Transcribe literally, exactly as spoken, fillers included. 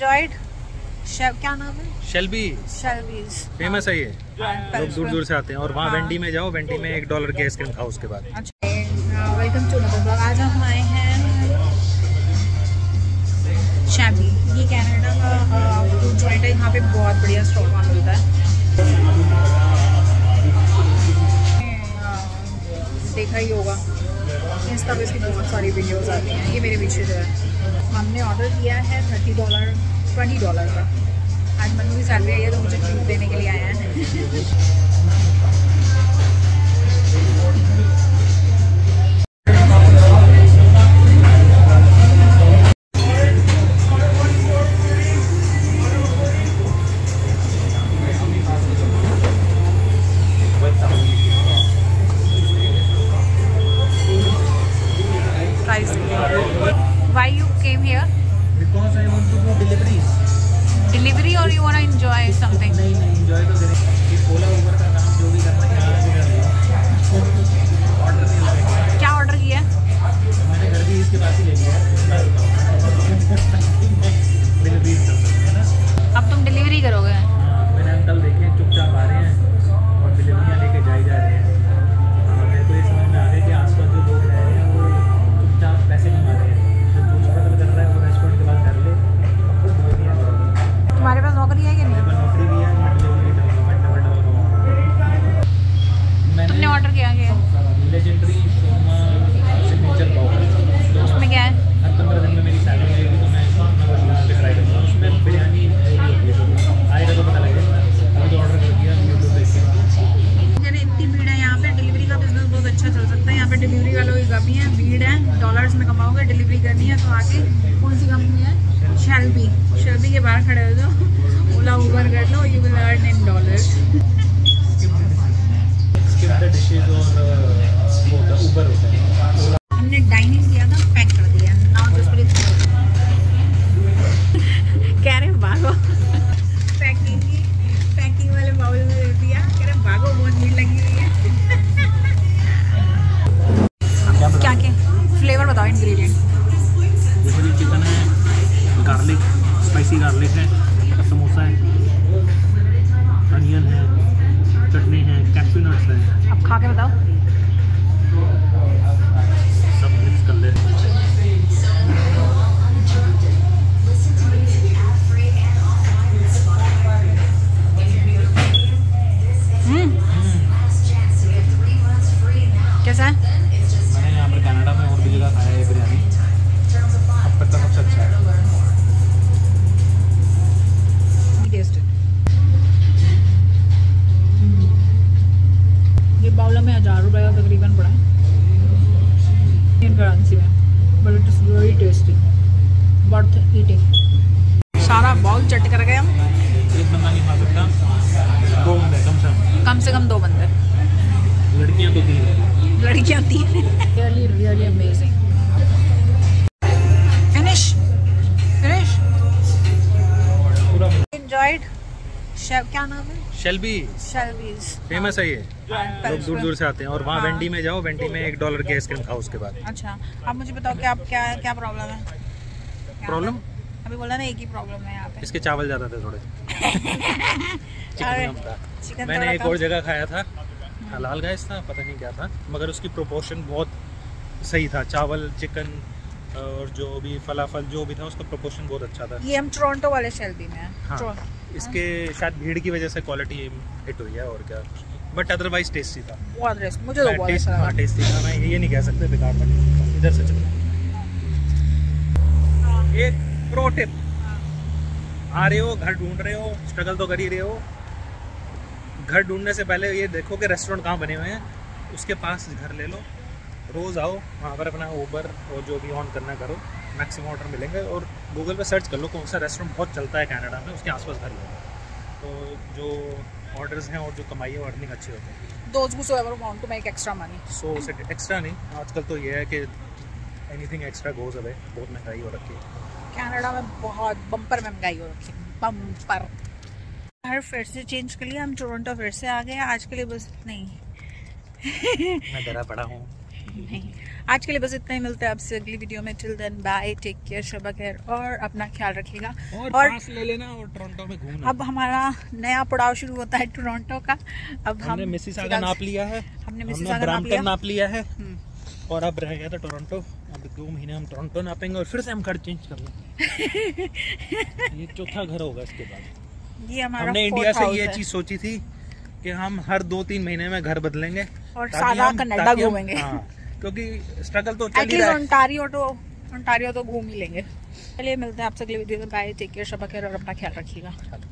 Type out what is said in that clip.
enjoyed? क्या नाम है? शेल्बी। शेल्बीज फेमस है ये, लोग दूर दूर से आते हैं। और वहाँ हाँ। वेंडी में जाओ, वेंडी में एक डॉलर की आइसक्रीम खाओ उसके बाद। अच्छा, वेलकम टू अनदर ब्लॉग। आज हम आए हैं शैबी। ये कनाडा का फूड जॉइंट है। यहाँ पे बहुत बढ़िया स्टॉल वहाँ मिलता है। देखा ही होगा, इंस्टा पे इसकी बहुत सारी वीडियोस आती हैं। ये मेरे पीछे जो है, हमने ऑर्डर किया है थर्टी डॉलर ट्वेंटी डॉलर का। आज मनु की सैलरी आई है तो मुझे ट्रीट देने के लिए आया है। Why you came here? Because I want to do deliveries. Delivery or you want to enjoy something? नहीं नहीं enjoy तो करें। ये ओला उबर का काम जो भी करना है यहाँ से कर लिया। ऑर्डर नहीं लगेगा। क्या ऑर्डर किया? मैंने घर भी इसके पास ही ले लिया। डिलीवरी कर सकते हैं ना। अब तुम डिलीवरी करोगे? हाँ, मैंने अंकल देखे चुपचाप आ रहे हैं और डिलीवरियाँ लेके जाई जा रहे हैं। और मेरे को ये समझ में आ रहा है कि आसपास जो लोग रह रहे हैं वो चुपचाप पैसे कमा रहे हैं। तुम्हारे पास नौकरी है कि नहीं? नौकरी भी है, तुमने ऑर्डर किया क्या? Legendary signature pav. उसमें क्या है? हर पंद्रह दिन में मेरी सैलरी आएगी तो मैं अपना पे ट्राई करूँगा। उसमें बिरयानी आएगा तो पता लगेगा। अभी तो ऑर्डर कर दिया यूट्यूब देख के। यानी इतनी भीड़ है यहाँ पे, डिलीवरी का बिजनेस बहुत अच्छा चल सकता है। यहाँ पे डिलीवरी वालों की काफ़ी है, भीड़ है। डॉलर्स में कमाओगे, डिलीवरी करनी है तो आके कौन सी कंपनी है? शेल्बी। शेल्बी के बाहर खड़े हो जाओ, ओला उबर कर लो, you will earn in dollars. हमने डाइनिंग किया था, पैक कर दिया। नाउ जस्ट प्लीज कह रहे भागो। पैकिंग की पैकिंग वाले बाउल में दे दिया, कह रहे भागो, बहुत भीड़ लगी हुई है। क्या क्या फ्लेवर बताओ, इंग्रेडिएंट? जैसे चिकन है, गार्लिक, स्पाइसी गार्लिक है, समोसा है, अनियन है, चटनी है, कैश्यू नट्स है। अब खा के बताओ। सब मिक्स कर ले। कैसा है? मैंने यहाँ पर कनाडा में और भी जगह खाया है बिरयानी, अब तक का सबसे अच्छा है। ये बाउला में हजार रुपए का तकरीबन पड़ा है इंडियन करेंसी में, but it is very tasty, worth eating. सारा बाउल चट कर गए हम। एक बंदा नहीं खा सकता, दो बंदे कम से कम कम से कम दो बंदे। लड़कियां तो तीन। लड़कियां तीन। Really really amazing. Finish finish enjoyed. क्या नाम है? शेल्बी। शेल्बीज। फेमस है ये, लोग दूर दूर से आते हैं। और वहाँ वेंडी में जाओ, वेंडी में एक डॉलर की आइसक्रीम खाओ उसके बाद। अच्छा, अब मुझे बताओ क्या क्या क्या प्रॉब्लम है? प्रॉब्लम अभी बोला ना, एक ही प्रॉब्लम है यहाँ पे। इसके चावल ज़्यादा थे थोड़े। चिकन कम था। चिकन मैंने एक और जगह खाया था, हलाल गाइस था, पता नहीं क्या था, मगर उसकी प्रोपोर्शन बहुत सही था। चावल, चिकन और जो भी फलाफल जो भी था, उसका प्रोपोर्शन बहुत अच्छा था। ये हम टोरंटो वाले शेल्बी में हैं। हाँ, इसके शायद भीड़ की वजह से क्वालिटी हिट हुई है और क्या, बट अदरवाइज टेस्टी था। बहुत टेस्ट, मुझे तो बहुत अच्छा लगा। हाँ, टेस्टी था। मैं ये नहीं कह सकते बेकार था। इधर से चलो। एक प्रो टिप, आ रहे हो, घर ढूंढ रहे हो, स्ट्रगल तो कर ही रहे हो, घर ढूंढने से पहले ये देखो कि रेस्टोरेंट कहाँ बने हुए हैं, उसके पास घर ले लो, रोज़ आओ वहाँ पर अपना उबर और जो भी ऑन करना करो, मैक्सिमम ऑर्डर मिलेंगे। और गूगल पे सर्च कर लो कौन सा रेस्टोरेंट बहुत चलता है कनाडा में, उसके आसपास घर लो, तो जो ऑर्डर्स हैं और जो कमाई है वो अर्निंग अच्छी होती है। Those whosoever want to make extra money. सो उसे एक्स्ट्रा नहीं, आजकल तो ये है कि एनीथिंग एक्स्ट्रा गोज अवे, बहुत महंगाई हो रखी है कनाडा में, बहुत बम्पर महंगाई हो रखी है, बम्पर। हर फिर से चेंज कर लिया, हम टोरंटो फिर से आ गए आज के लिए, बस नहीं। मैं डरा पड़ा हूँ, नहीं, आज के लिए बस इतना ही। मिलते हैं आपसे अगली वीडियो में। Till then bye, take care, शबा खैर और अपना ख्याल रखिएगा। और, और पास ले लेना और टोरंटो में घूमना। अब हमारा नया पड़ाव शुरू होता है टोरंटो का। अब हमने हम मिसिसागा नाप लिया है, हमने हमने मिसिसागा नाप ब्रैम्पटन लिया। नाप लिया है हम्म। और अब रह गया था टोरंटो। अब दो महीने हम टोरंटो नापेंगे और फिर से हम घर चेंज कर लेंगे। ये चौथा घर होगा इसके बाद। ये हमारा हमने fourth इंडिया से house ये है। चीज सोची थी कि हम हर दो तीन महीने में घर बदलेंगे और ताकि सारा हम- कनाडा ताकि हम- घूमेंगे। हाँ, क्योंकि स्ट्रगल तो चल ही एटलीस्ट रहा है। ओंटारियो तो ओंटारियो तो घूम ही लेंगे। चलिए मिलते हैं आपसे अगली वीडियो में। बाय, टेक केयर, शबा खैर और अपना ख्याल रखिएगा।